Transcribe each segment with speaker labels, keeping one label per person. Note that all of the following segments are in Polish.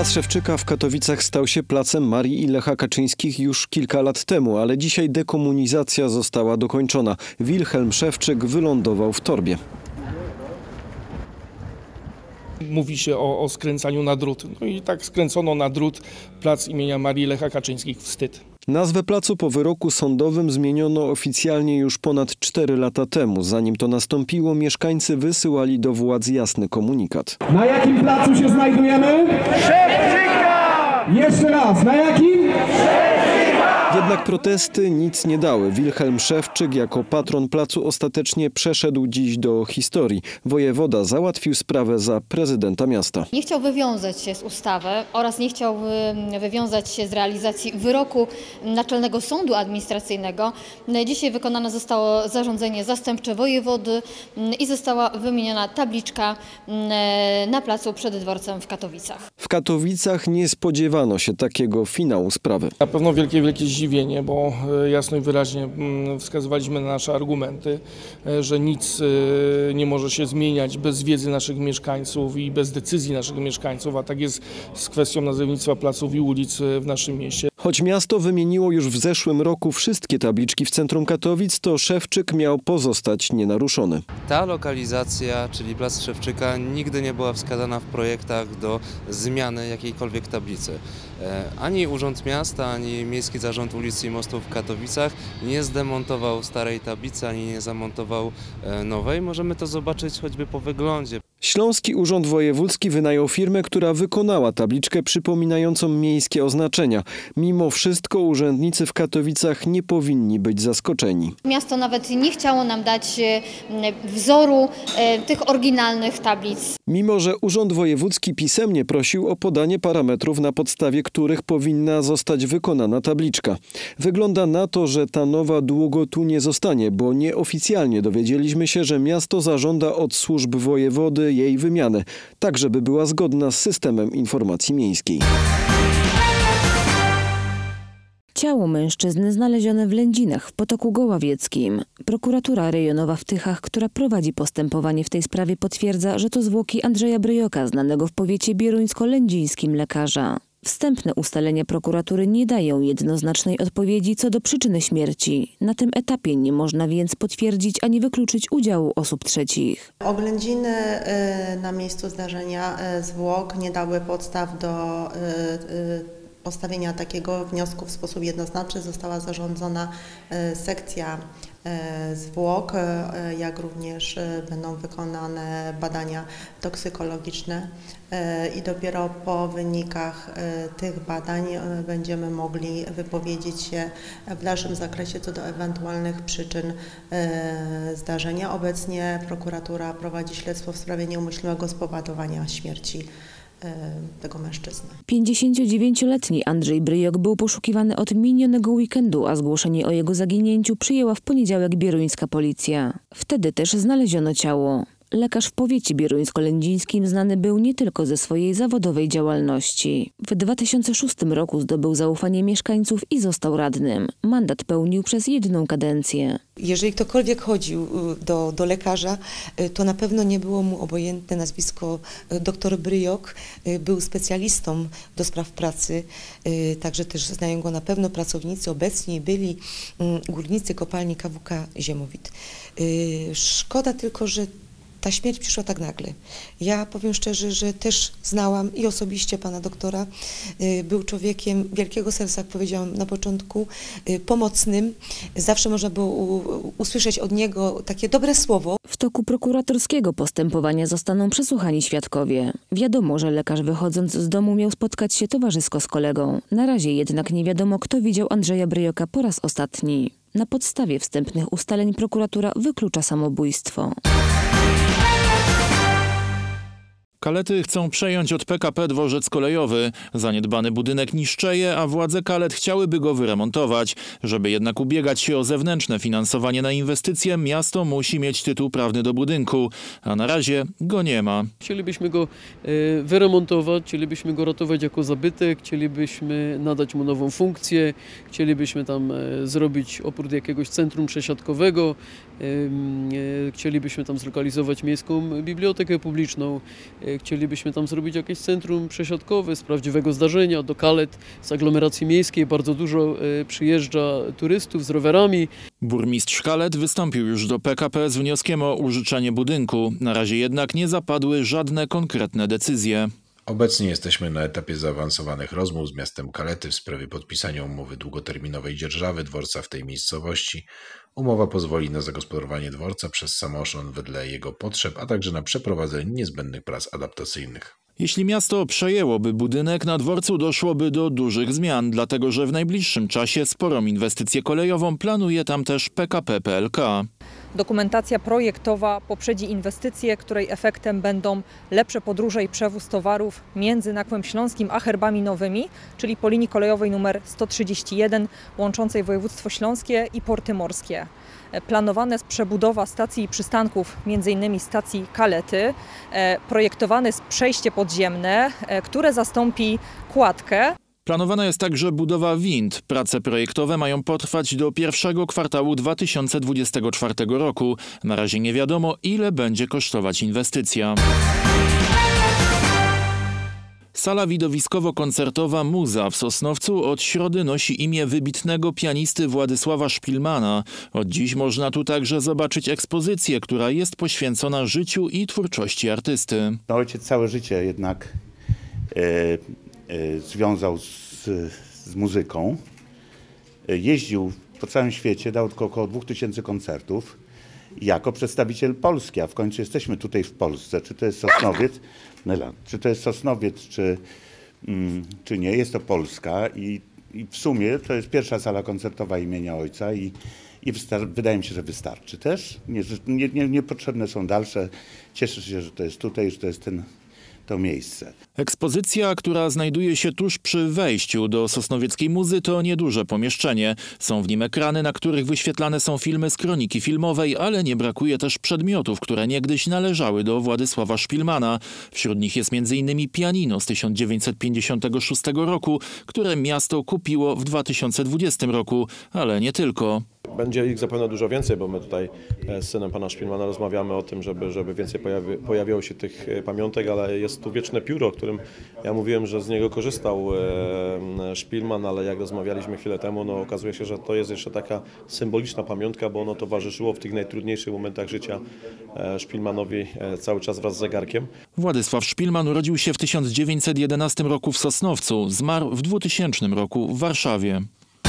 Speaker 1: Plac Szewczyka w Katowicach stał się placem Marii i Lecha Kaczyńskich już kilka lat temu, ale dzisiaj dekomunizacja została dokończona. Wilhelm Szewczyk wylądował w torbie.
Speaker 2: Mówi się o skręcaniu na drut. No i tak skręcono na drut plac imienia Marii i Lecha Kaczyńskich. Wstyd.
Speaker 1: Nazwę placu po wyroku sądowym zmieniono oficjalnie już ponad 4 lata temu. Zanim to nastąpiło, mieszkańcy wysyłali do władz jasny komunikat.
Speaker 3: Na jakim placu się znajdujemy? Szewczyka! Jeszcze raz, na jakim?
Speaker 1: Jednak protesty nic nie dały. Wilhelm Szewczyk jako patron placu ostatecznie przeszedł dziś do historii. Wojewoda załatwił sprawę za prezydenta miasta.
Speaker 4: Nie chciał wywiązać się z ustawy oraz nie chciał wywiązać się z realizacji wyroku Naczelnego Sądu Administracyjnego. Dzisiaj wykonane zostało zarządzenie zastępcze wojewody i została wymieniona tabliczka na placu przed dworcem w Katowicach.
Speaker 1: W Katowicach nie spodziewano się takiego finału sprawy.
Speaker 2: Na pewno wielkie zdziwienie, bo jasno i wyraźnie wskazywaliśmy na nasze argumenty, że nic nie może się zmieniać bez wiedzy naszych mieszkańców i bez decyzji naszych mieszkańców, a tak jest z kwestią nazewnictwa placów i ulic w naszym mieście.
Speaker 1: Choć miasto wymieniło już w zeszłym roku wszystkie tabliczki w centrum Katowic, to Szewczyk miał pozostać nienaruszony.
Speaker 5: Ta lokalizacja, czyli Plac Szewczyka, nigdy nie była wskazana w projektach do zmiany jakiejkolwiek tablicy. Ani Urząd Miasta, ani Miejski Zarząd Ulic i Mostów w Katowicach nie zdemontował starej tablicy, ani nie zamontował nowej. Możemy to zobaczyć choćby po wyglądzie.
Speaker 1: Śląski Urząd Wojewódzki wynajął firmę, która wykonała tabliczkę przypominającą miejskie oznaczenia. Mimo wszystko urzędnicy w Katowicach nie powinni być zaskoczeni.
Speaker 4: Miasto nawet nie chciało nam dać wzoru tych oryginalnych tablic.
Speaker 1: Mimo że Urząd Wojewódzki pisemnie prosił o podanie parametrów, na podstawie których powinna zostać wykonana tabliczka. Wygląda na to, że ta nowa długo tu nie zostanie, bo nieoficjalnie dowiedzieliśmy się, że miasto zażąda od służb wojewody jej wymiany, tak żeby była zgodna z systemem informacji miejskiej.
Speaker 6: Ciało mężczyzny znalezione w Lędzinach w Potoku Goławieckim. Prokuratura rejonowa w Tychach, która prowadzi postępowanie w tej sprawie, potwierdza, że to zwłoki Andrzeja Bryjoka, znanego w powiecie bieruńsko-lędzińskim lekarza. Wstępne ustalenia prokuratury nie dają jednoznacznej odpowiedzi co do przyczyny śmierci. Na tym etapie nie można więc potwierdzić ani wykluczyć udziału osób trzecich.
Speaker 7: Oględziny na miejscu zdarzenia zwłok nie dały podstaw do postawienia takiego wniosku w sposób jednoznaczny. Została zarządzona sekcja zwłok, jak również będą wykonane badania toksykologiczne i dopiero po wynikach tych badań będziemy mogli wypowiedzieć się w dalszym zakresie co do ewentualnych przyczyn zdarzenia. Obecnie prokuratura prowadzi śledztwo w sprawie nieumyślnego spowodowania śmierci tego mężczyzny.
Speaker 6: 59-letni Andrzej Bryjok był poszukiwany od minionego weekendu, a zgłoszenie o jego zaginięciu przyjęła w poniedziałek bieruńska policja. Wtedy też znaleziono ciało. Lekarz w powiecie bieruńsko-lędzińskim znany był nie tylko ze swojej zawodowej działalności. W 2006 roku zdobył zaufanie mieszkańców i został radnym. Mandat pełnił przez 1 kadencję.
Speaker 8: Jeżeli ktokolwiek chodził do lekarza, to na pewno nie było mu obojętne nazwisko dr Bryjok. Był specjalistą do spraw pracy, także też znają go na pewno pracownicy obecni, byli górnicy kopalni KWK Ziemowit. Szkoda tylko, że ta śmierć przyszła tak nagle. Ja powiem szczerze, że też znałam i osobiście pana doktora. Był człowiekiem wielkiego serca, jak powiedziałam na początku, pomocnym. Zawsze można było usłyszeć od niego takie dobre słowo.
Speaker 6: W toku prokuratorskiego postępowania zostaną przesłuchani świadkowie. Wiadomo, że lekarz wychodząc z domu miał spotkać się towarzysko z kolegą. Na razie jednak nie wiadomo, kto widział Andrzeja Bryjoka po raz ostatni. Na podstawie wstępnych ustaleń prokuratura wyklucza samobójstwo.
Speaker 9: Kalety chcą przejąć od PKP dworzec kolejowy. Zaniedbany budynek niszczeje, a władze Kalet chciałyby go wyremontować. Żeby jednak ubiegać się o zewnętrzne finansowanie na inwestycje, miasto musi mieć tytuł prawny do budynku, a na razie go nie ma.
Speaker 10: Chcielibyśmy go wyremontować, chcielibyśmy go ratować jako zabytek, chcielibyśmy nadać mu nową funkcję, chcielibyśmy tam zrobić oprócz jakiegoś centrum przesiadkowego, chcielibyśmy tam zlokalizować miejską bibliotekę publiczną, Chcielibyśmy tam zrobić jakieś centrum przesiadkowe z prawdziwego zdarzenia. Do Kalet z aglomeracji miejskiej bardzo dużo przyjeżdża turystów z rowerami.
Speaker 9: Burmistrz Kalet wystąpił już do PKP z wnioskiem o użyczenie budynku. Na razie jednak nie zapadły żadne konkretne decyzje.
Speaker 11: Obecnie jesteśmy na etapie zaawansowanych rozmów z miastem Kalety w sprawie podpisania umowy długoterminowej dzierżawy dworca w tej miejscowości. Umowa pozwoli na zagospodarowanie dworca przez samorząd wedle jego potrzeb, a także na przeprowadzenie niezbędnych prac adaptacyjnych.
Speaker 9: Jeśli miasto przejęłoby budynek, na dworcu doszłoby do dużych zmian, dlatego że w najbliższym czasie sporą inwestycję kolejową planuje tam też PKP PLK.
Speaker 12: Dokumentacja projektowa poprzedzi inwestycje, której efektem będą lepsze podróże i przewóz towarów między Nakłem Śląskim a Herbami Nowymi, czyli po linii kolejowej nr 131 łączącej województwo śląskie i porty morskie. Planowana jest przebudowa stacji i przystanków, m.in. stacji Kalety. Projektowane jest przejście podziemne, które zastąpi kładkę.
Speaker 9: Planowana jest także budowa wind. Prace projektowe mają potrwać do pierwszego kwartału 2024 roku. Na razie nie wiadomo, ile będzie kosztować inwestycja. Sala widowiskowo-koncertowa Muza w Sosnowcu od środy nosi imię wybitnego pianisty Władysława Szpilmana. Od dziś można tu także zobaczyć ekspozycję, która jest poświęcona życiu i twórczości artysty.
Speaker 13: Ojciec całe życie jednak związał z muzyką. Jeździł po całym świecie, dał około 2000 koncertów jako przedstawiciel Polski, a w końcu jesteśmy tutaj w Polsce. Czy to jest Sosnowiec, czy nie, jest to Polska i w sumie to jest pierwsza sala koncertowa imienia ojca i wydaje mi się, że wystarczy też. Niepotrzebne są dalsze. Cieszę się, że to jest tutaj, że to jest to miejsce.
Speaker 9: Ekspozycja, która znajduje się tuż przy wejściu do sosnowieckiej Muzy, to nieduże pomieszczenie. Są w nim ekrany, na których wyświetlane są filmy z kroniki filmowej, ale nie brakuje też przedmiotów, które niegdyś należały do Władysława Szpilmana. Wśród nich jest m.in. pianino z 1956 roku, które miasto kupiło w 2020 roku, ale nie tylko.
Speaker 14: Będzie ich zapewne dużo więcej, bo my tutaj z synem pana Szpilmana rozmawiamy o tym, żeby więcej pojawiało się tych pamiątek, ale jest tu wieczne pióro, o którym ja mówiłem, że z niego korzystał Szpilman, ale jak rozmawialiśmy chwilę temu, no okazuje się, że to jest jeszcze taka symboliczna pamiątka, bo ono towarzyszyło w tych najtrudniejszych momentach życia Szpilmanowi cały czas wraz z zegarkiem.
Speaker 9: Władysław Szpilman urodził się w 1911 roku w Sosnowcu, zmarł w 2000 roku w Warszawie.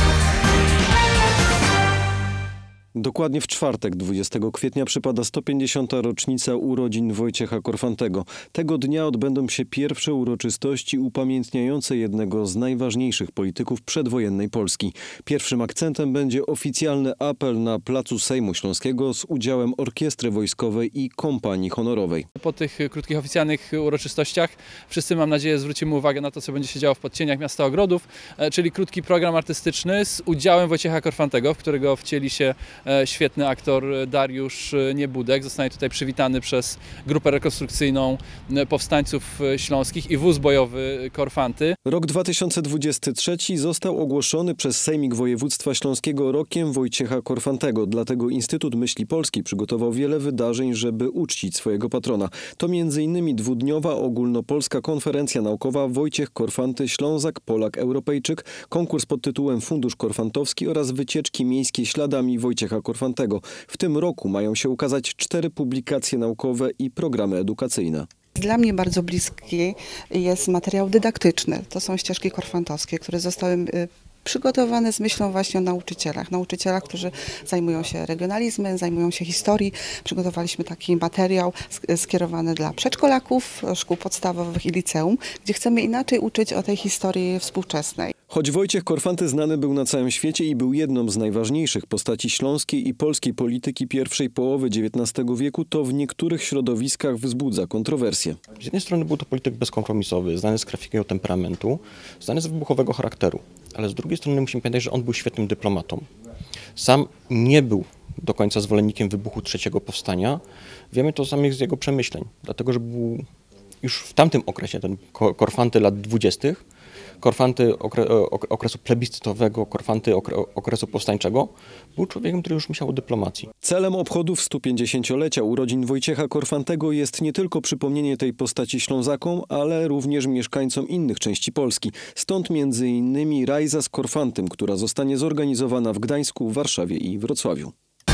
Speaker 1: Dokładnie w czwartek, 20 kwietnia, przypada 150. rocznica urodzin Wojciecha Korfantego. Tego dnia odbędą się pierwsze uroczystości upamiętniające jednego z najważniejszych polityków przedwojennej Polski. Pierwszym akcentem będzie oficjalny apel na placu Sejmu Śląskiego z udziałem orkiestry wojskowej i kompanii honorowej.
Speaker 15: Po tych krótkich oficjalnych uroczystościach wszyscy, mam nadzieję, zwrócimy uwagę na to, co będzie się działo w podcieniach miasta Ogrodów, czyli krótki program artystyczny z udziałem Wojciecha Korfantego, w którego wcieli się świetny aktor Dariusz Niebudek. Zostanie tutaj przywitany przez grupę rekonstrukcyjną powstańców śląskich i wóz bojowy Korfanty.
Speaker 1: Rok 2023 został ogłoszony przez Sejmik Województwa Śląskiego rokiem Wojciecha Korfantego. Dlatego Instytut Myśli Polskiej przygotował wiele wydarzeń, żeby uczcić swojego patrona. To m.in. dwudniowa ogólnopolska konferencja naukowa Wojciech Korfanty, Ślązak, Polak, Europejczyk, konkurs pod tytułem Fundusz Korfantowski oraz wycieczki miejskie śladami Wojciecha Korfantego. W tym roku mają się ukazać 4 publikacje naukowe i programy edukacyjne.
Speaker 16: Dla mnie bardzo bliski jest materiał dydaktyczny. To są ścieżki korfantowskie, które zostały przygotowane z myślą właśnie o nauczycielach, którzy zajmują się regionalizmem, zajmują się historii. Przygotowaliśmy taki materiał skierowany dla przedszkolaków, szkół podstawowych i liceum, gdzie chcemy inaczej uczyć o tej historii współczesnej.
Speaker 1: Choć Wojciech Korfanty znany był na całym świecie i był jedną z najważniejszych postaci śląskiej i polskiej polityki pierwszej połowy XIX wieku, to w niektórych środowiskach wzbudza kontrowersje.
Speaker 17: Z jednej strony był to polityk bezkompromisowy, znany z grafiką temperamentu, znany z wybuchowego charakteru, ale z drugiej strony musimy pamiętać, że on był świetnym dyplomatą. Sam nie był do końca zwolennikiem wybuchu III powstania. Wiemy to samych z jego przemyśleń, dlatego że był już w tamtym okresie, ten Korfanty lat 20., Korfanty okresu plebiscytowego, Korfanty okresu powstańczego, był człowiekiem, który już myślał o dyplomacji.
Speaker 1: Celem obchodów 150-lecia urodzin Wojciecha Korfantego jest nie tylko przypomnienie tej postaci Ślązakom, ale również mieszkańcom innych części Polski. Stąd m.in. Rajza z Korfantym, która zostanie zorganizowana w Gdańsku, Warszawie i Wrocławiu.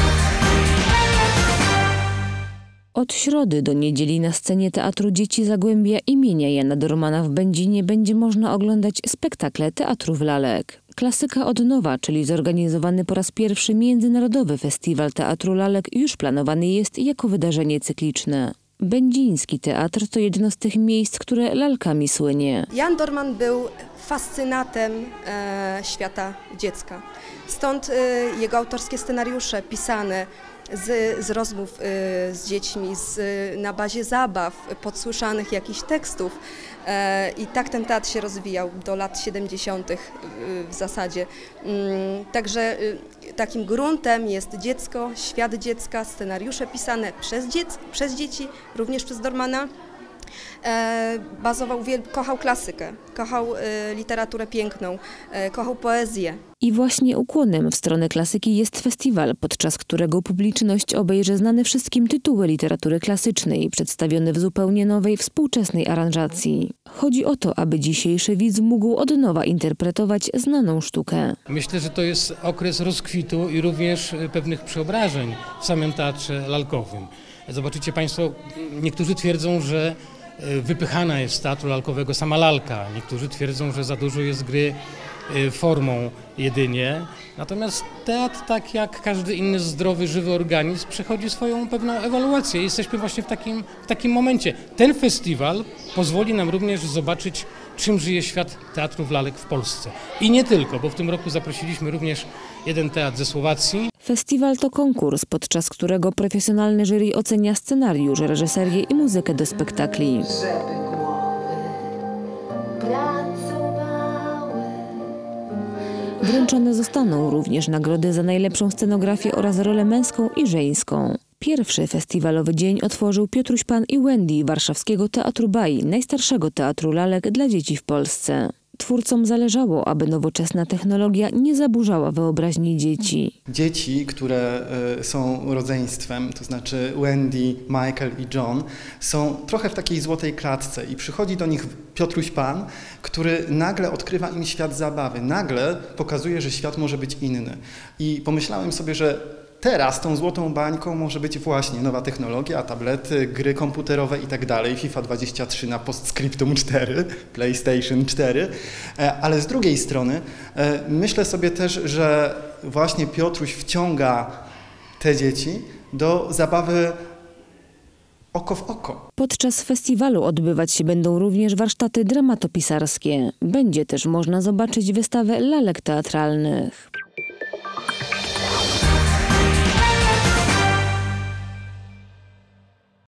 Speaker 6: Od środy do niedzieli na scenie Teatru Dzieci Zagłębia imienia Jana Dormana w Będzinie będzie można oglądać spektakle teatrów lalek. Klasyka od nowa, czyli zorganizowany po raz pierwszy Międzynarodowy Festiwal Teatru Lalek, już planowany jest jako wydarzenie cykliczne. Będziński teatr to jedno z tych miejsc, które lalkami słynie.
Speaker 18: Jan Dorman był fascynatem świata dziecka. Stąd jego autorskie scenariusze pisane z rozmów z dziećmi, na bazie zabaw, podsłyszanych jakichś tekstów. I tak ten teatr się rozwijał do lat 70. w zasadzie. Także takim gruntem jest dziecko, świat dziecka, scenariusze pisane przez dzieci, również przez Dormana. Kochał klasykę, kochał literaturę piękną, kochał poezję.
Speaker 6: I właśnie ukłonem w stronę klasyki jest festiwal, podczas którego publiczność obejrzy znane wszystkim tytuły literatury klasycznej, przedstawione w zupełnie nowej, współczesnej aranżacji. Chodzi o to, aby dzisiejszy widz mógł od nowa interpretować znaną sztukę.
Speaker 19: Myślę, że to jest okres rozkwitu i również pewnych przeobrażeń w samym teatrze lalkowym. Zobaczycie Państwo, niektórzy twierdzą, że wypychana jest z teatru lalkowego sama lalka. Niektórzy twierdzą, że za dużo jest gry formą jedynie. Natomiast teatr, tak jak każdy inny zdrowy, żywy organizm, przechodzi swoją pewną ewaluację. Jesteśmy właśnie w takim momencie. Ten festiwal pozwoli nam również zobaczyć, czym żyje świat teatrów lalek w Polsce. I nie tylko, bo w tym roku zaprosiliśmy również jeden teatr ze Słowacji.
Speaker 6: Festiwal to konkurs, podczas którego profesjonalny jury ocenia scenariusz, reżyserię i muzykę do spektakli. Wręczone zostaną również nagrody za najlepszą scenografię oraz rolę męską i żeńską. Pierwszy festiwalowy dzień otworzył Piotruś Pan i Wendy warszawskiego Teatru Bai, najstarszego teatru lalek dla dzieci w Polsce. Twórcom zależało, aby nowoczesna technologia nie zaburzała wyobraźni dzieci.
Speaker 20: Dzieci, które są rodzeństwem, to znaczy Wendy, Michael i John, są trochę w takiej złotej klatce i przychodzi do nich Piotruś Pan, który nagle odkrywa im świat zabawy, nagle pokazuje, że świat może być inny. I pomyślałem sobie, że teraz tą złotą bańką może być właśnie nowa technologia, tablety, gry komputerowe i tak dalej, FIFA 23 na Postscriptum 4, PlayStation 4, ale z drugiej strony myślę sobie też, że właśnie Piotruś wciąga te dzieci do zabawy oko w oko.
Speaker 6: Podczas festiwalu odbywać się będą również warsztaty dramatopisarskie. Będzie też można zobaczyć wystawę lalek teatralnych.